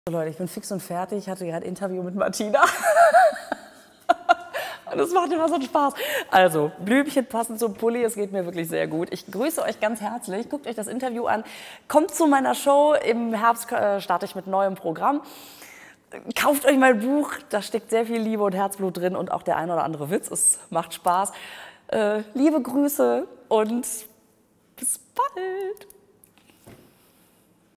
So Leute, ich bin fix und fertig. Ich hatte gerade ein Interview mit Martina. Und es macht immer so einen Spaß. Also, Blümchen passend zum Pulli, es geht mir wirklich sehr gut. Ich grüße euch ganz herzlich. Guckt euch das Interview an. Kommt zu meiner Show. Im Herbst starte ich mit neuem Programm. Kauft euch mein Buch. Da steckt sehr viel Liebe und Herzblut drin und auch der ein oder andere Witz. Es macht Spaß. Liebe Grüße und bis bald.